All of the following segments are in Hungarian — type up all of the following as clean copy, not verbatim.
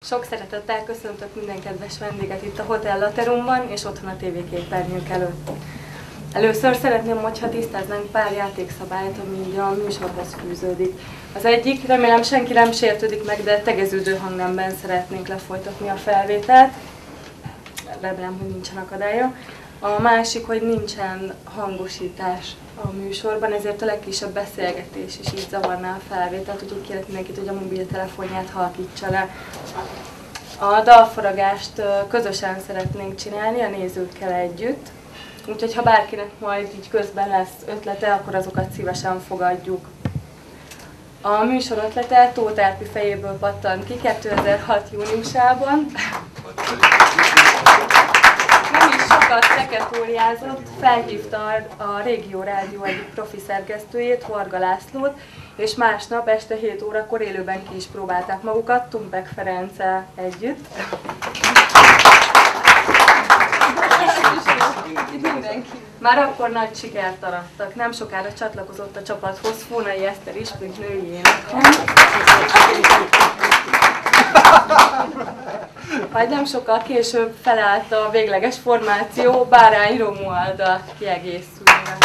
Sok szeretettel köszöntök minden kedves vendéget itt a Hotel Laterumban és otthon a tévéképernyők előtt. Először szeretném, hogyha tisztáznánk pár játékszabályt, ami így a műsorhoz fűződik. Az egyik, remélem senki nem sértődik meg, de tegeződő hangnemben szeretnénk lefolytatni a felvételt. Remélem, hogy nincsen akadálya. A másik, hogy nincsen hangosítás a műsorban, ezért a legkisebb beszélgetés is így zavarná a felvételt, úgyhogy kérek mindenkit, hogy a mobiltelefonját halkítsa le. A dalfaragást közösen szeretnénk csinálni a nézőkkel együtt, úgyhogy ha bárkinek majd így közben lesz ötlete, akkor azokat szívesen fogadjuk. A műsor ötlete Tóth Árpi fejéből pattant ki 2006. júniusában. Nem is sokat szeketóriázott, felhívta a Régió Rádió egyik profi szerkesztőjét, Varga Lászlót, és másnap este 7 órakor élőben ki is próbálták magukat Tumpek Ferenccel együtt. Már akkor nagy sikert arattak. Nem sokára csatlakozott a csapathoz Fónai Eszter is, mint női énekhang. Majd nem sokkal később felállt a végleges formáció Bárány Romualda kiegészülve.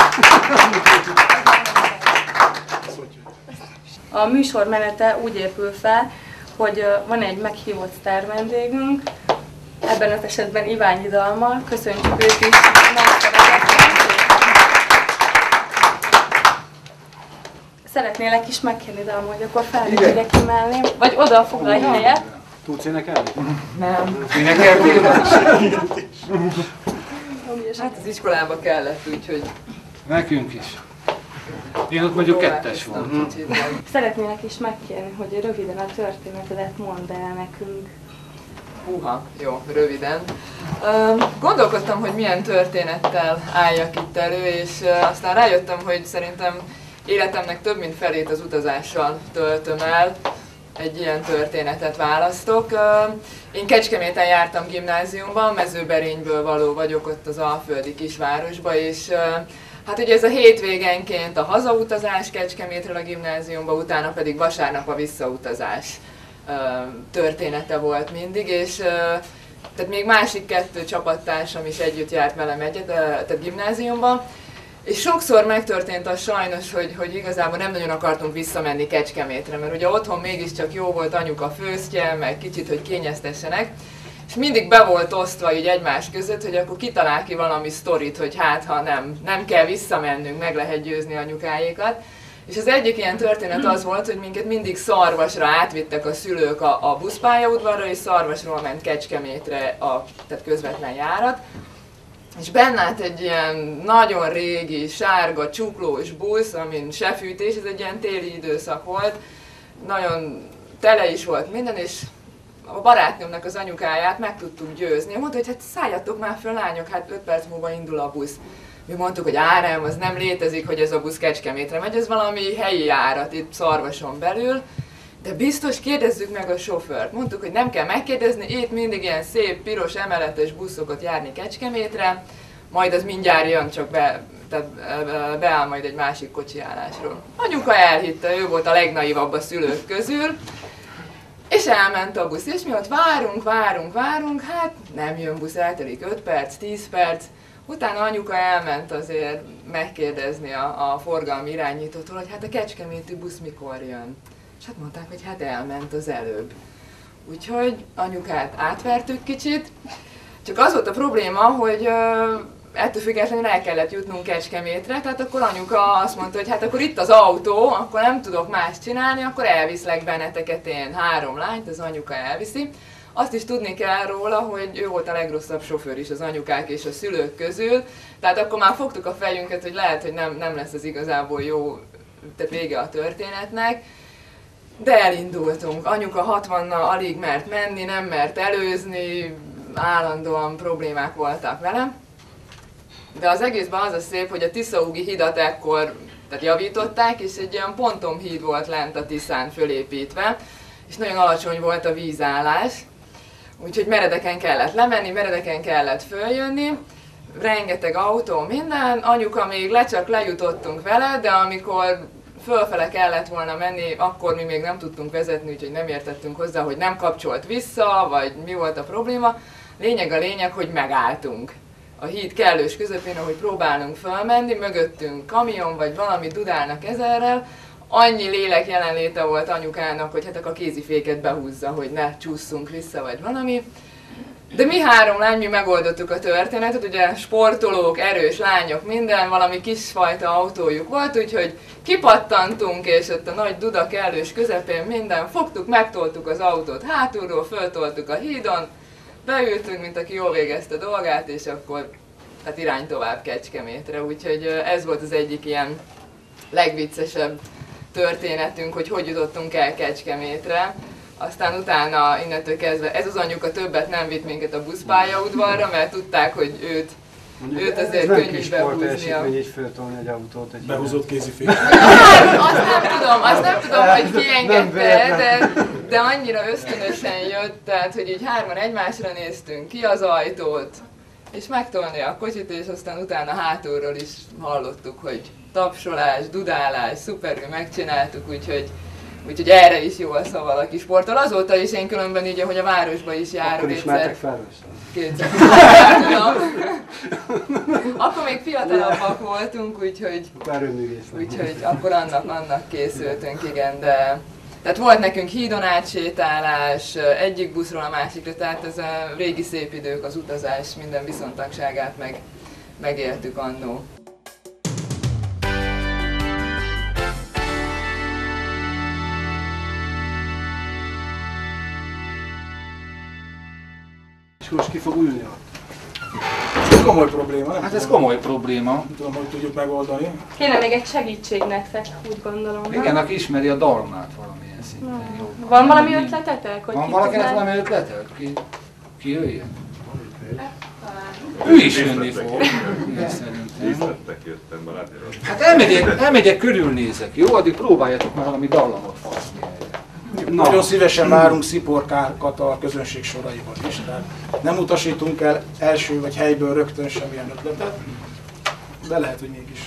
A műsor menete úgy épül fel, hogy van egy meghívott sztárvendégünk, ebben az esetben Iványi Dalma, köszöntjük őt is. Szeretnélek is megkérni, Dalma, hogy akkor felvétele kimellém, vagy oda foglalj helyet. Tudsz énekelni? Nem. Énekelni? Hát az iskolába kellett, úgyhogy... Nekünk is. Én ott mondjuk kettes voltam. Szeretnélek is megkérni, hogy röviden a történetedet mondd el nekünk. Húha, jó, röviden. Gondolkodtam, hogy milyen történettel álljak itt elő, és aztán rájöttem, hogy szerintem életemnek több mint felét az utazással töltöm el. Egy ilyen történetet választok. Én Kecskeméten jártam gimnáziumban, Mezőberényből való vagyok, ott az alföldi kisvárosba, és hát ugye ez a hétvégenként a hazautazás Kecskemétről a gimnáziumba, utána pedig vasárnap a visszautazás története volt mindig, és tehát még másik 2 csapattársam is együtt járt velem tehát gimnáziumban, és sokszor megtörtént az sajnos, hogy igazából nem nagyon akartunk visszamenni Kecskemétre, mert ugye otthon mégiscsak jó volt anyuka főztje, meg kicsit, hogy kényeztessenek, és mindig be volt osztva így egymás között, hogy akkor kitalál ki valami sztorit, hogy hát ha nem kell visszamennünk, meg lehet győzni anyukáékat. És az egyik ilyen történet az volt, hogy minket mindig Szarvasra átvittek a szülők a buszpályaudvarra, és Szarvasról ment Kecskemétre tehát közvetlen járat. És benne állt egy ilyen nagyon régi, sárga, csuklós busz, amin se fűtés, ez egy ilyen téli időszak volt. Nagyon tele is volt minden, és a barátnőmnek az anyukáját meg tudtuk győzni. Mondta, hogy hát szálljatok már föl, lányok, hát 5 perc múlva indul a busz. Mi mondtuk, hogy nem, az nem létezik, hogy ez a busz Kecskemétre megy, ez valami helyi járat itt Szarvason belül. De biztos kérdezzük meg a sofőrt. Mondtuk, hogy nem kell megkérdezni, itt mindig ilyen szép, piros, emeletes buszokat járni Kecskemétre, majd az mindjárt jön, csak beáll majd egy másik kocsiállásról. Anyuka elhitte, ő volt a legnaivabb a szülők közül, és elment a busz, és mi ott várunk, hát nem jön busz, eltelik 5 perc, 10 perc, utána anyuka elment azért megkérdezni a forgalmi irányítótól, hogy hát a kecskeméti busz mikor jön. És hát mondták, hogy hát elment az előbb. Úgyhogy anyukát átvertük kicsit, csak az volt a probléma, hogy ettől függetlenül el kellett jutnunk Kecskemétre, tehát akkor anyuka azt mondta, hogy hát akkor itt az autó, akkor nem tudok más csinálni, akkor elviszlek benneteket én 3 lányt, az anyuka elviszi. Azt is tudni kell róla, hogy ő volt a legrosszabb sofőr is az anyukák és a szülők közül, tehát akkor már fogtuk a fejünket, hogy lehet, hogy nem lesz ez igazából jó, tehát vége a történetnek. De elindultunk. Anyuka 60-nal alig mert menni, nem mert előzni, állandóan problémák voltak vele. De az egészben az a szép, hogy a Tiszaúgi hidat ekkor javították, és egy ilyen pontomhíd volt lent a Tiszán fölépítve, és nagyon alacsony volt a vízállás. Úgyhogy meredeken kellett lemenni, meredeken kellett följönni, rengeteg autó, minden. Anyuka még csak lejutottunk vele, de amikor fölfele kellett volna menni, akkor mi még nem tudtunk vezetni, úgyhogy nem értettünk hozzá, hogy nem kapcsolt vissza, vagy mi volt a probléma. Lényeg a lényeg, hogy megálltunk a híd kellős közepén, ahogy próbálunk fölmenni, mögöttünk kamion, vagy valami dudálnak ezerrel. Annyi lélek jelenléte volt anyukának, hogy hát a kéziféket behúzza, hogy ne csúszunk vissza, vagy valami. De mi három lány, mi megoldottuk a történetet, ugye sportolók, erős lányok, minden, valami kisfajta autójuk volt, úgyhogy kipattantunk, és ott a nagy duda kellős közepén minden, fogtuk, megtoltuk az autót hátulról, föltoltuk a hídon, beültünk, mint aki jól végezte dolgát, és akkor hát irány tovább Kecskemétre, úgyhogy ez volt az egyik ilyen legviccesebb történetünk, hogy jutottunk el Kecskemétre. Aztán utána innentől kezdve ez az anyuka többet nem vitt minket a buszpályaudvarra, mert tudták, hogy őt azért könnyű behúznia. Ez így föltolni egy autót. Behúzott kéziféket. Azt nem tudom, hogy ki engedte, de annyira ösztönösen jött, tehát hogy így hárman egymásra néztünk ki az ajtót, és megtolni a kocsit, és aztán utána hátulról is hallottuk, hogy tapsolás, dudálás, szuperül megcsináltuk, úgyhogy erre is jó az, ha valaki sportol. Azóta is én különben így, hogy a városba is járok. Akkor ismertek fel kétszer. Akkor még fiatalabbak voltunk, úgyhogy akkor annak készültünk, igen, de... Tehát volt nekünk hídon átsétálás, egyik buszról a másikra, tehát ez a régi szép idők, az utazás minden viszontagságát megéltük annó. És most ki fog ülni ott? Ez komoly probléma, nem? Hát ez komoly probléma. Nem tudom, hogy tudjuk megoldani. Kéne még egy segítség nektek, úgy gondolom. Igen, aki ismeri a dalmát valamilyen szinten. Jó. Van valami ötletetek? Hogy Van ki valakinek tudná- valami ötlete? Ki jöjjön? Ő is jönni fog. Igen, szerintem. Hát elmegyek, körülnézek, jó? Addig próbáljatok már valami dallamot faszni. Nagyon szívesen várunk sziporkákat a közönség soraiban is, tehát nem utasítunk el első vagy helyből rögtön semmilyen ötletet, de lehet, hogy mégis.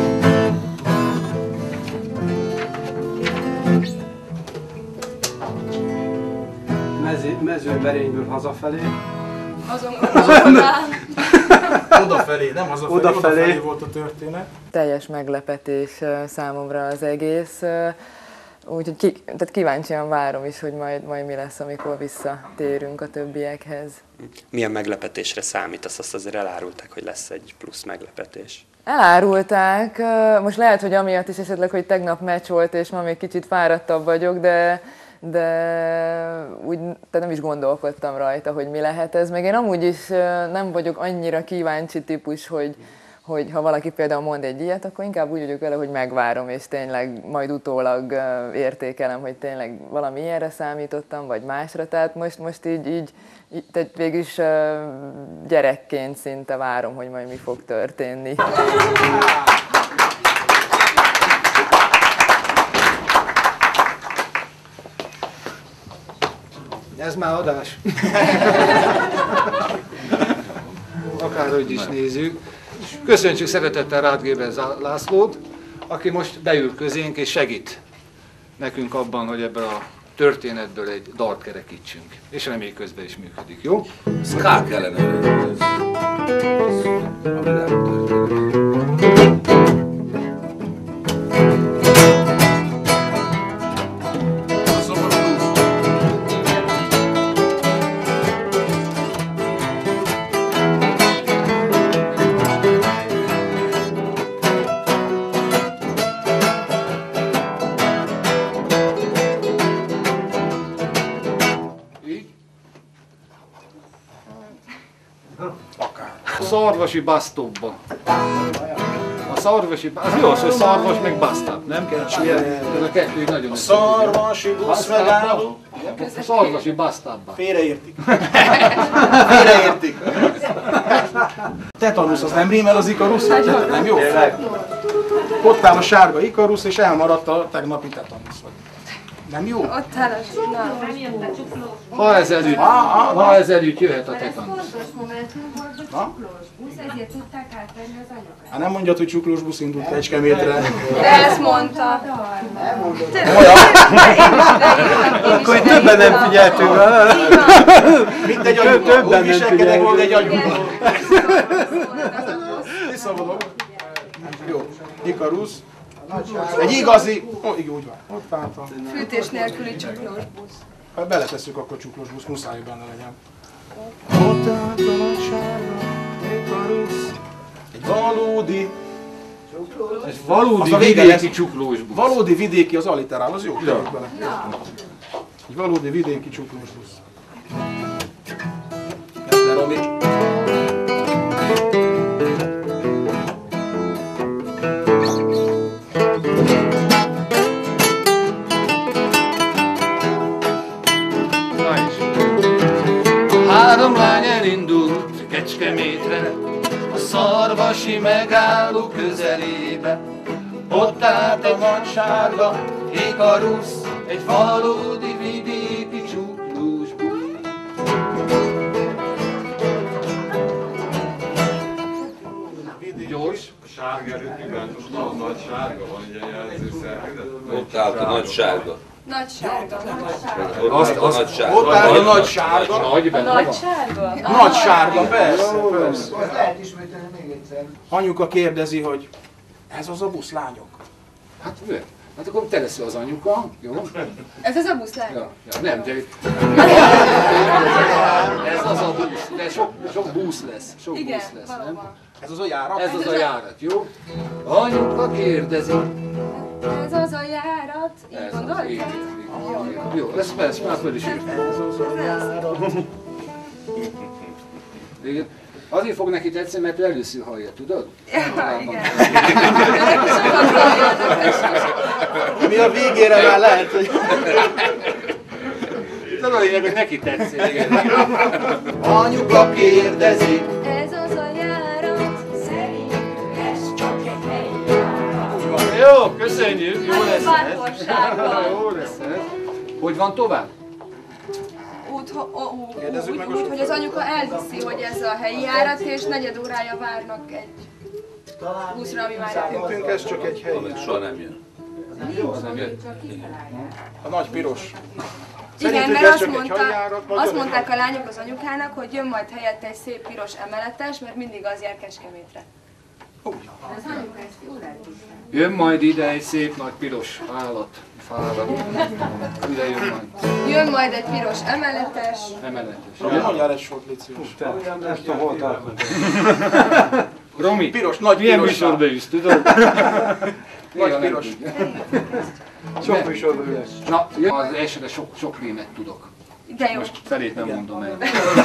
Mezőberényből hazafelé. Azon gondolkodál. Odafelé, nem hazafelé, odafelé volt a történet. Teljes meglepetés számomra az egész. Úgyhogy tehát kíváncsian várom is, hogy majd mi lesz, amikor visszatérünk a többiekhez. Milyen meglepetésre számítasz? Azt azért elárulták, hogy lesz egy plusz meglepetés. Elárulták, most lehet, hogy amiatt is esetleg, hogy tegnap meccs volt, és ma még kicsit fáradtabb vagyok, de úgy nem is gondolkodtam rajta, hogy mi lehet ez. Meg én amúgy is nem vagyok annyira kíváncsi típus, hogy ha valaki például mond egy ilyet, akkor inkább úgy vagyok vele, hogy megvárom, és tényleg majd utólag értékelem, hogy tényleg valami ilyenre számítottam, vagy másra. Tehát most így tehát végülis gyerekként szinte várom, hogy majd mi fog történni. Ez már adás. Akárhogy is nézzük. Köszönjük szeretettel Ráth Géber Lászlót, aki most beül közénk és segít nekünk abban, hogy ebből a történetből egy dalt kerekítsünk. És reméljük közben is működik, jó? Ska kellene ez. Ami nem történik. A szarvasi basztobba. A szarvasi, az jó, hogy szarvas meg basztop, nem? Ez a kettő így nagyon... A szarvasi busz megálló. A szarvasi basztopba. Félreértik. Félreértik. Tetanusz, az nem rímel az Ikarusz? Nem jó? Ott áll a sárga Ikarusz, és elmaradt a tegnapi tetanusz. Nem jó? Ott áll a zsinál. Ha ezelőtt jöhet a tetanusz. Na? Hát nem mondjad, hogy csuklós busz indult Kecskemétre. De ezt mondta. Akkor itt többen nem figyeltünk rá. Mindegy anyuka, úgy viselkedek, hogy egy anyuka. Visszavonok. Jó, Ikarusz. Egy igazi... Igen, úgy van. Ott állt a... Fűtés nélküli csuklós busz. Hát beletesszük, akkor csuklós busz, muszáj benne legyen. Ott állt a nagyságra, Ikarusz. Egy valódi... Egy valódi Az a vége vidéki lesz. csuklós busz. Valódi vidéki az aliterál, az jó, tegyük bele. Egy valódi vidéki csuklós busz. Kezdve, Romi. Na is. Három lány elindult Kecskemétre, a szarvasi megálló közelébe. Ott állt a nagy sárga Ikarusz, egy valódi vidéki csuklós busz. Gyors. Sárga előttében a nagy sárga van ilyen jelzőszerkezet. Ott állt a nagy sárga. Nagy sárga. Ott állt a nagy sárga. Ott áll a nagy sárga. Nagy benne van. Nagy sárga? Nagy sárga, persze, persze. Azt lehet ismételni még egyszer. Anyuka kérdezi, hogy ez az a busz, lányok? Hát ő. Hát akkor te leszel az anyuka, jó? Ez az a buszlány? Ja, nem, de... Ez az a busz, de sok busz lesz, sok Igen, busz lesz, nem? valóban. Ez az a járat? Ez az a járat, jó? Anyuka kérdezi. Ez az a járat. Így Ez az, gondolod? így. Jó, ezt már föl is írtam. Igen. Azért fog neki tetszeni, mert ő először hallja, tudod? Ja, igen. Mi a végére már lehet, hogy... Tudod, a lényeg, hogy neki tetszik. Anyuka kérdezi. Ez az a járat. Szerintük ez csak egy helyjárat. Jó, köszönjük, jó lesz ez. Bátorsággal. Jó lesz ez. Hogy van tovább? Úgy, hogy az anyuka elhiszi, hogy ez a helyi járat, és negyed órája várnak egy buszra, ami már jön. Nekünk ez csak egy hely. Amíg soha nem jön. A nagy piros. Igen, Szerintük mert ez csak egy hajjárat, vagy azt jön egy mondták a lányok az anyukának, hogy jön majd helyette egy szép piros emeletes, mert mindig az jár Kecskemétre. Jön majd ide egy szép nagy piros állat, fára. Ide jön majd. Jön majd egy piros emeletes. Emeletes. Mondjál egy sort, légy szíves. Nem tudom, hol tartunk. Romi, Piros, nagy milyen piros műsorba jössz, tudod? Nagy piros. Sok műsorban ülök. Na, jön az elsőre sok rímet tudok. De jó. Most felét nem mondom el.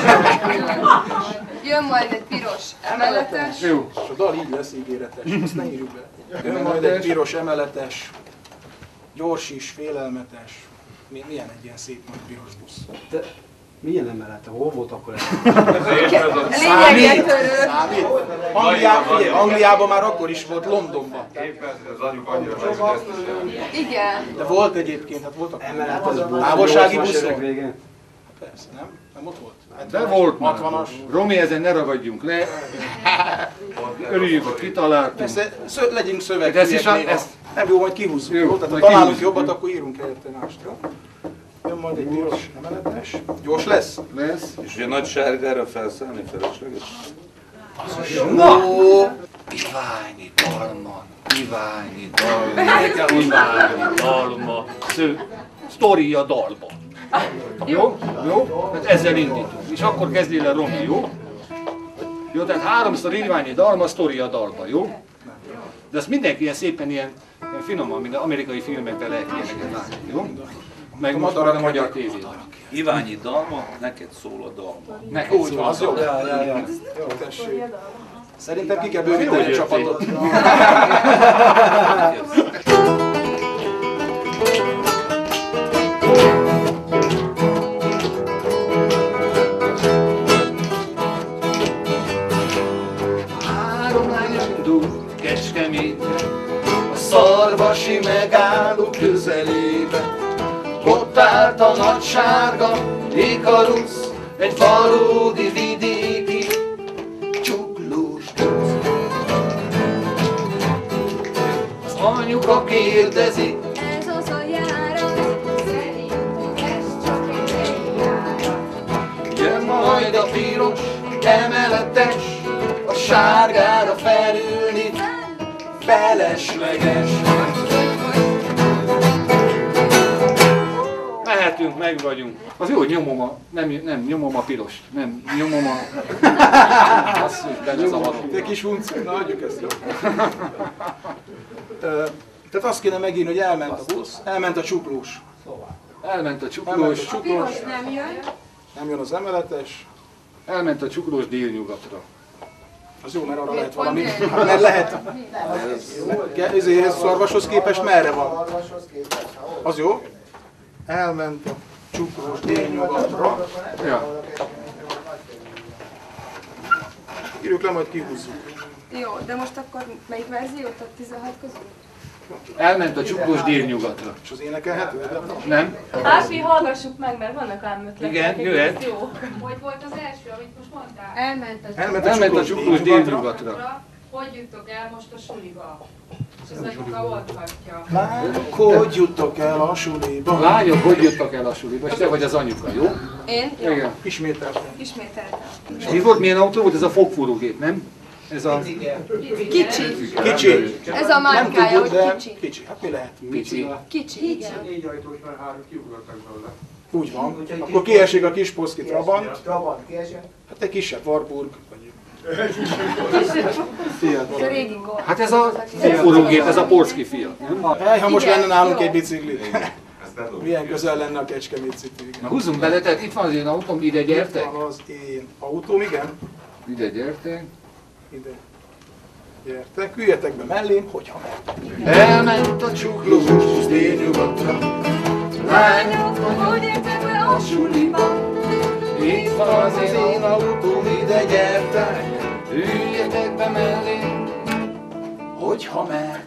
Jön majd egy piros emeletes. Jó. És a dal így lesz ígéretes, ezt ne írjuk be. Jön majd egy piros emeletes, gyors is, félelmetes. Milyen egy ilyen szép nagy piros busz? Milyen emelete? Hol volt akkor ez? Lényegét törő. Számít? Angliában már akkor is volt, Londonban. Éppen az anyuk annyira megszületett. Igen. De volt egyébként, hát voltak Emelet az volt. távolsági 80-as buszok. évek végén. Persze, nem? Nem ott volt? De volt már. 60-as. Romi, ezen ne ragadjunk le. Örüljük, hogy kitaláltunk. Persze, legyünk Ez szövegűek is a- néha. ezt- Nem jó, majd kihúzzuk. Jó, Jó, tehát ha majd találunk kihúzzuk. jobbat, akkor írunk helyette mást. Jó? Jön majd egy piros emeletes. Gyors lesz? Lesz. És ugye nagy sárgára felszállni felesleges? Na! Iványi dalma, Iványi dalma, sztori a dalba. Jó? Jó? Hát ezzel indítunk. És akkor kezdjél el Romi, jó? Jó, tehát háromszor Iványi dalma, sztori a dalba, jó? De ezt mindenki ilyen szépen ilyen finoman, mint az amerikai filmekben lehet ilyeneket látni, jó? Meg most már a magyar tévében. Iványi dalma, neked szól a dalma. Neked Úgy szól van, az az jó. Ja. Jó, tessék. Szerintem ki kell bővíteni a csapatot. Három lány indul Kecskemétre, a szarvasi megálló közelébe. Ott állt a nagy sárga Ikarusz, egy valódi vidéki csuklós tusz. Az anyuka kérdezi, ez az a járat, szerintünk ez csak egy eljárat. jön majd a piros, emeletes, a sárgára felülni felesleges. Mehetünk, meg vagyunk. Az jó, hogy nyomom a, nem nyomom a pirost, nem nyomom a... Azt is benne zavarok. Egy kis funkció, na adjuk ezt. Tehát azt kéne megírni, hogy elment a busz, elment a csuklós. Elment a csuklós. A piros nem jön. Nem jön az emeletes. Elment a csuklós délnyugatra. Az jó, mert arra lehet valami. Mert lehet. Ez szarvashoz képest merre van? Az jó? Elment a csuklós délnyugatra. Ja. Írjuk le, majd kihúzzuk. Jó, de most akkor melyik verziót a 16 közül? Elment a csuklós délnyugatra. És az énekelhető? Nem? Hát mi hallgassuk meg, mert vannak ám ötletek. Igen, jöhet. Jó. Hogy volt az első, amit most mondtál? Elment a csuklós délnyugatra. Hogy juttok el most a suliba? És az anyuka ott hagyja. Lányok, hogy juttok el a suliba? Lányok, hogy juttak el a suliba? És te vagy az anyuka, jó? Én? Jó. Igen. Ismételten. Ismételtem. És mi volt, milyen autó volt? Ez a fogfúrógép, nem? Ez a... Kicsi. Kicsi. Ez a márkája, hogy kicsi. Kicsi. Hát mi lehet? Kicsi. Kicsi, igen. 4 ajtós, mert 3 kiugrottak belőle. Úgy van. Akkor kiesik a kis Polszki Trabant. Trabant kiesik. Hát egy kisebb Warburg. A régi gól. Hát ez a fogfúrógép, ez a Polszki Fiat, nem? Hely, ha most Igen, lenne nálunk jó. egy bicikli. Ezt nem tudom. Milyen közel lenne a Kecskemét City. Na húzzunk bele, tehát itt van az én autóm, ide gyertek. Itt van az én autóm, igen. Ide gyertek. Ide. Gyertek, üljetek be mellém, hogyha meg. Elment a csuklós délnyugatra. Lányok, hogy értek be a suliba? Itt van az én autóm, ide gyertek. Üljetek be mellé, hogyha meg.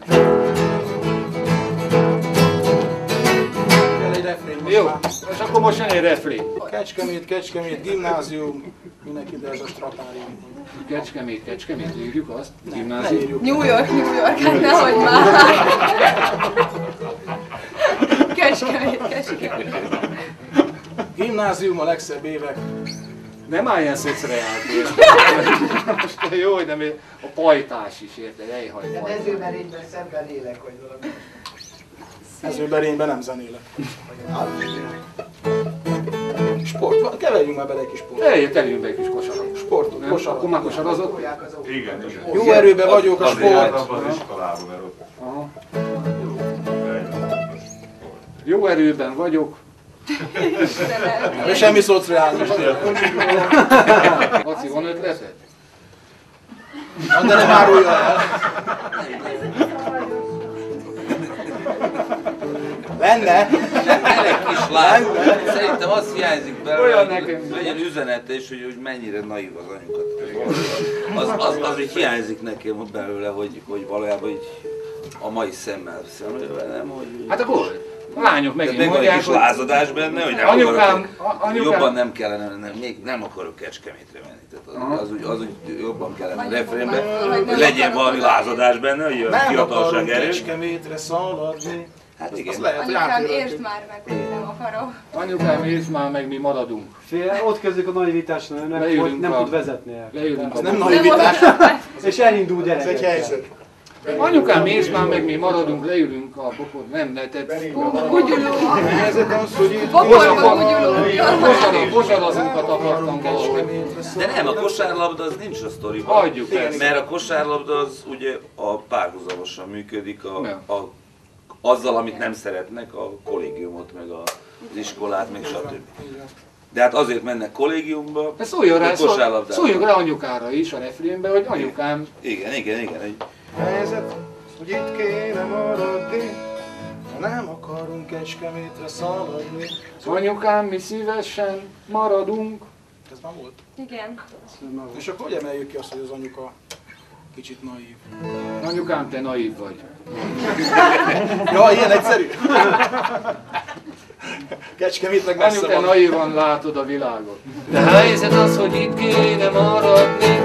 Kell egy refrén most Jó, már. és akkor most jön egy refrén. Kecskemét, gimnázium. Minek ide ez a strapárium? Kecskemét, írjuk azt? Ne Gimnázium. írjuk. New York, hát nehogy már. Kecskemét. Gimnázium a legszebb évek. Nem állj ilyen szociálni. Most jó, hogy nem a pajtás is, érted? Ejhaj De pajtás. mezőberényben szemben élek, vagy valami. Mezőberényben nem zenélek. Sport, van, keverjünk már bele egy kis sport. Tegyünk be egy kis kosarat. Sportot, Nem? kosarat. Akkor már kosarazott? Igen, igen. Jó erőben vagyok a sport. Abban az iskolában, mert ott Aha. Jó erőben vagyok. De semmi szociális. Laci, van ötleted? De nem árulja el. Lenne. Elég kis lány. Szerintem az hiányzik belőle, Olyan hogy nekem. legyen üzenete és hogy mennyire naív az anyukat. Az így hiányzik nekem belőle, hogy valójában így a mai szemmel szemlélve, nem? Hogy... Hát akkor a lányok megint meg van egy mondják, kis hogy lázadás benne, hogy nem anyukám, akarok, jobban nem kellene, még nem akarok Kecskemétre menni. Tehát az úgy jobban kellene a refrénben, hogy legyen valami lázadás benne, hogy a Nem fiatalság akarunk erő. Kecskemétre szaladni. Hát Az igen. lehet, hogy Anyukám, átérhető. értsd már meg, hogy nem akarok. anyukám, értsd már meg, mi maradunk. Fél, ott kezdődik a naivitás, Leülünk nem a- tud vezetni el. Leülünk Ez a nem naivitás, És elindul ez gyerekek. egy helyzet. Anyukám, értsd már meg, mi maradunk, leülünk a bokor. Nem, ne, te... Gugyuló. A helyzet az, hogy itt Bokorba gugyuló. Kosarazunkat akartam valahol. De nem, a kosárlabda az nincs a sztoriban. Hagyjuk ezt. Mert a kosárlabda az ugye a párhuzamosan működik Nem. azzal, amit nem szeretnek, a kollégiumot, meg az iskolát, meg stb. De hát azért mennek kollégiumba, De szóljon rá, hogy kosárlabdába. szóljon rá anyukára is a refrénbe, hogy anyukám, Igen. Egy helyzet, hogy itt kéne maradni, ha nem akarunk Kecskemétre szaladni. anyukám, mi szívesen maradunk. Ez már volt. Igen. És akkor hogy emeljük ki azt, hogy az anyuka kicsit naív? Anyukám, te naív vagy. Ja, ilyen egyszerű? Kecskemét meg messze Anyu, te van. naivan látod a világot. De helyzet az, hogy itt kéne maradni.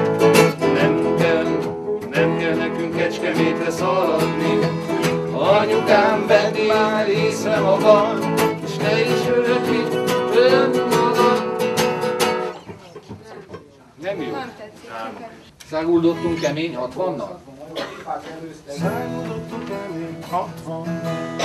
Nem kell nekünk Kecskemétre szaladni. Anyukám, vedd már észre magad, és te is örökít önmagad. Nem jó. Nem tetszik. Száguldottunk kemény 60-nal? Száguldottunk kemény 60.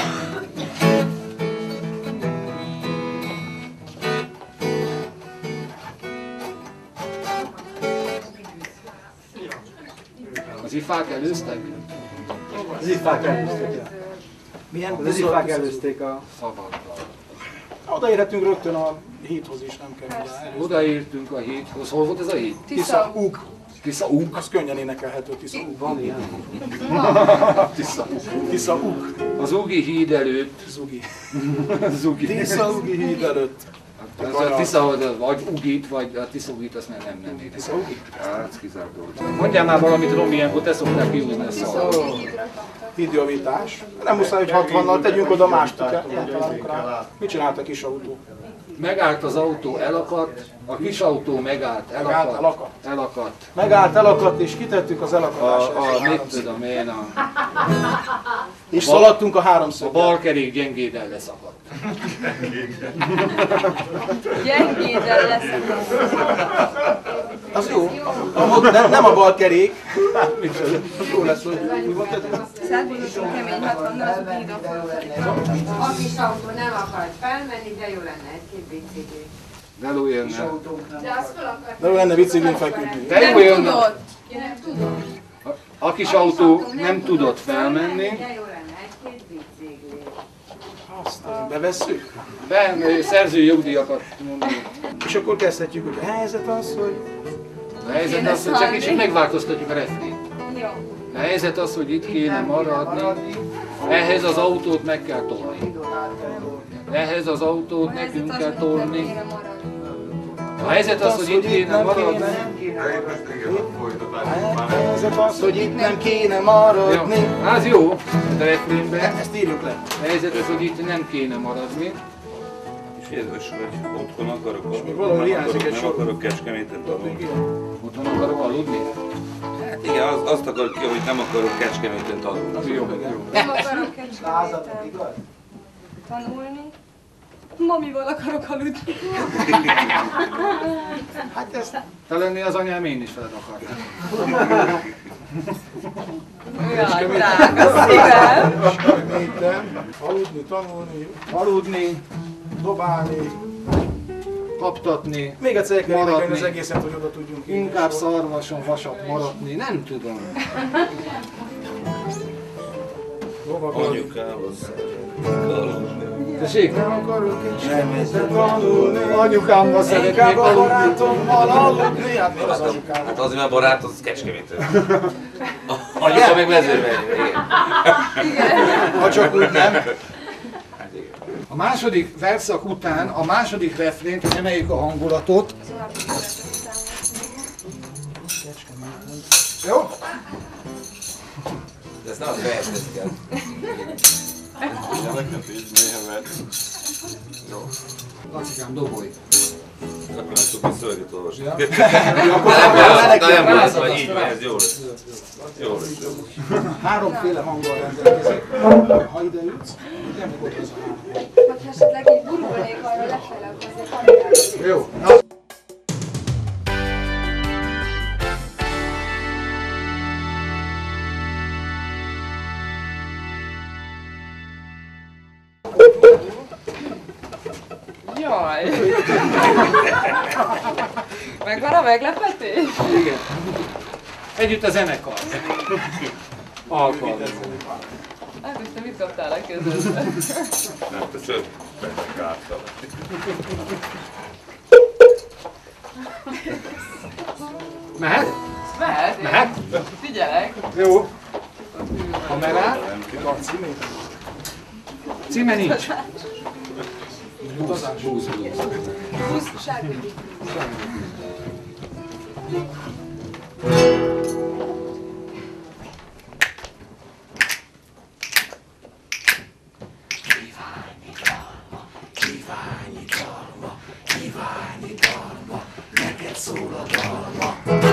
Az ifák előztek? Az ifák előzték. Milyen? Az ifák előzték a Szavakkal. Odaérhetünk rögtön a hídhoz is, nem kell mindjárt. Odaértünk a hídhoz. Hol volt ez a híd? Tisza Ug. Tisza Ug? Az könnyen énekelhető, Tisza Ug. van ilyen. Tisza Ug. Az Ugi híd előtt. Zugi. Zugi. Tisza Ugi híd előtt. Az a Tisza, vagy Ugit, vagy a Tisza Ugit, azt nem énekel. Tisza Ugi. Hát, kizárt dolog. Mondjál már valamit, Romi, ilyenkor te szoktál kiúzni a szavat. Hídjavítás. Nem muszáj, hogy 60-nal tegyünk oda más tukát. Mit csinált a kis autó? Megállt az autó, elakadt, a kis autó megállt, elakadt. Megállt, elakadt, és kitettük az elakadásra. Mit tudom én, És szaladtunk a a háromszögbe. bal kerék gyengéden leszakadt. Gyengéden leszakadt. Az jó. Nem a bal kerék. Jó lesz, hogy mi mondtad? Száguldottunk kemény 60-nal, az utód a fölfelé. A kis autó nem akart felmenni, de jó lenne egy-két bicikli. De jó jönne. De az fel akart. De jó lenne biciklin feküdni. De jó jönne. Én nem tudom. A kis autó nem tudott felmenni. De jó lenne egy-két bicikli. Aztán bevesszük. Szerzői jogdíjakat mondani. És akkor kezdhetjük, hogy a helyzet az, hogy... A helyzet az, hogy csak kicsit megváltoztatjuk a refrént. Jó. A helyzet az, hogy itt kéne maradni. Ehhez az autót meg kell tolni. Ehhez az autót nekünk kell tolni. A helyzet az, hogy itt kéne maradni. A helyzet az, hogy itt nem kéne maradni. Ja, az jó, a refrénben. Ezt írjuk le. A helyzet az, hogy itt nem kéne maradni. És érdes, hogy otthon akarok még valahol hiányzik egy nem sor. akarok Kecskeméten tanulni. Otthon akarok aludni? Hát igen, azt akarok ki, hogy nem akarok Kecskeméten tanulni. Jó. Nem akarok Kecskeméten tanulni. Mamival akarok aludni. Hát ezt... Te lenni az anyám, én is veled akartam. Jaj, drága szívem! Kecskeméten. Aludni, tanulni, Aludni, dobálni. kaptatni, Még egyszer kell énekelni az maradni. egészet, hogy oda tudjunk. Inkább szarvason vasat maradni, nem tudom. Anyukával szeretnék aludni. Tessék? Nem akarok Kecskeméten tanulni. Anyukámmal szeretnék Inkább a aludni. barátommal aludni. Hát miért az anyukám? Hát azért, mert barát az Kecskeméten. Anyuka meg Mezővelyen, igen. Ha csak úgy nem. A második verszak után a második refrént, emeljük a hangulatot. Jó? De ezt nem a fejezet kell. Ilyeneket így néha mert... Lacikám, dobolj. Akkor nem tudok szörnyűt olvasni. Ja. Nem lesz, vagy így van, ez jó lesz. Jó lesz. Háromféle hanggal rendelkezik. Ha ide ütsz, nem fogod az a három. Ha esetleg így burkolnék arra lefele, akkor azért hallják. Jó. Jaj! Megvan a meglepetés? Igen. Együtt a zenekar. Alkalom. Hát, és te mit kaptál a kezedbe? Nem, te csak mennek áttal. Mehet? Mehet? Mehet? Figyelek! Jó. Kamerát? Címe nincs. Búz. Busz, sárga. szól a dalma.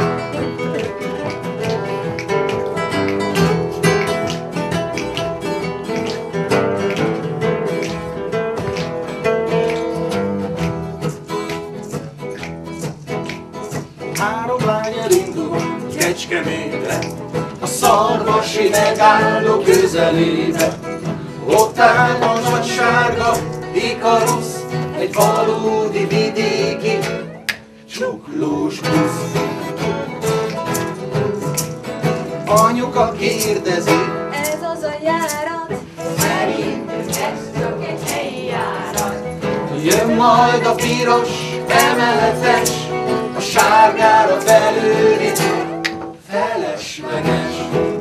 Három lány elindul Kecskemétre, a szarvasi megálló közelébe. Ott áll a nagy sárga Ikarusz, egy valódi vidéki csuklós busz. Anyuka kérdezi, ez az a járat, szerintünk ez csak egy helyi járat. jön majd a piros, emeletes, a sárgára belőli, felesleges.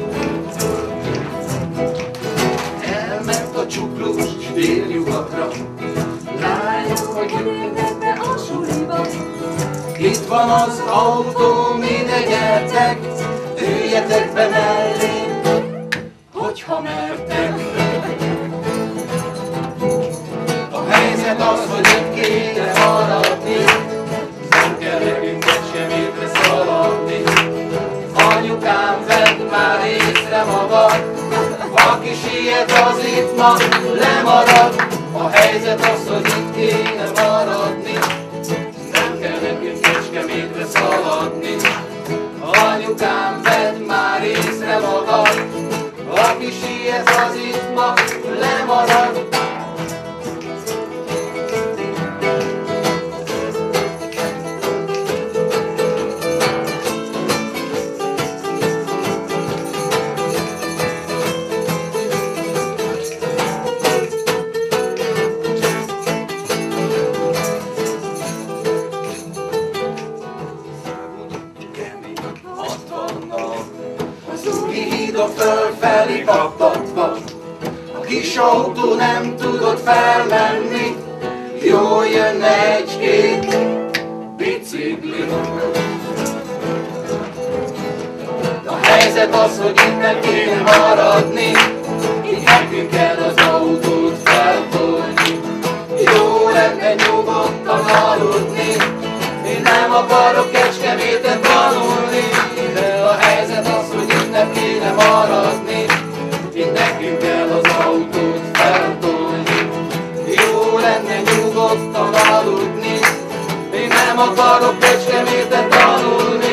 Elment a csuklós délnyugatra, lányok, hogy jöjjenek be a suliba. itt van az autó, mire gyertek, üljetek be mellé, hogyha mertek. A helyzet az, hogy itt kéne maradni, nem kell nekünk Kecskemétre szaladni. Anyukám, vedd már észre magad, aki siet, az itt ma lemarad. A helyzet az, hogy itt kéne maradni, nem kell nekünk Kecskemétre szaladni. Anyukám, vedd már észre magad, aki siet, az itt ma lemarad. Fölfelé pattadva, a kis autó nem tudott felmenni, jól jönne egy-két bicikli. A helyzet az, hogy itt nem kéne maradni, itt nekünk kell az autót feltolni. Jó lenne nyugodtan aludni, én nem akarok Kecskeméten tanulni, de a helyzet az, hogy itt nem kéne maradni, itt nekünk kell az autót feltolni. Jó lenne nyugodtan aludni, én nem akarok Kecskeméten tanulni.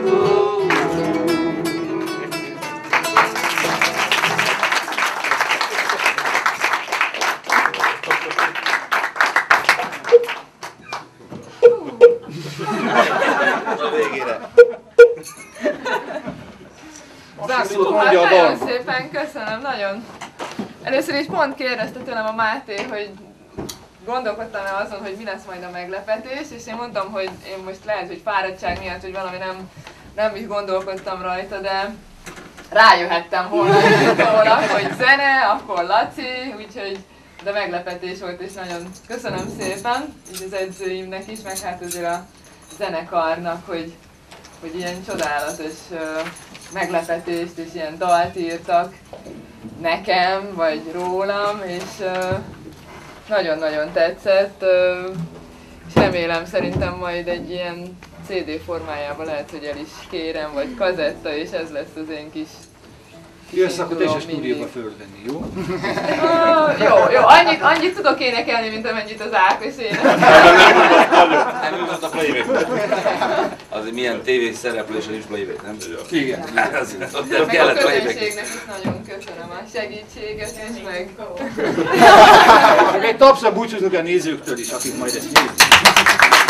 Nagyon szépen köszönöm, nagyon. Először is pont kérdezte tőlem a Máté, hogy gondolkodtam-e azon, hogy mi lesz majd a meglepetés, és én mondtam, hogy én most lehet, hogy fáradtság miatt, hogy valami nem is gondolkodtam rajta, de rájöhettem volna, hogy zene, akkor Laci, úgyhogy de meglepetés volt, és nagyon köszönöm szépen, így az edzőimnek is, meg hát azért a zenekarnak, hogy ilyen csodálatos meglepetést és ilyen dalt írtak nekem, vagy rólam, és nagyon-nagyon tetszett, és remélem, szerintem majd egy ilyen CD formájában lehet, hogy el is kérem, vagy kazetta, és ez lesz az én kis Jössz, akkor te is a stúdióba fölvenni, jó? Jó, annyit tudok énekelni, mint amennyit az Ákos énekel. Nem ült a playback. Azért milyen tévés szereplésen is playback, nem? Igen. Meg a közönségnek is nagyon köszönöm a segítséget, és meg... Egy tapsra búcsúzunk a nézőktől is, akik majd ezt nézik.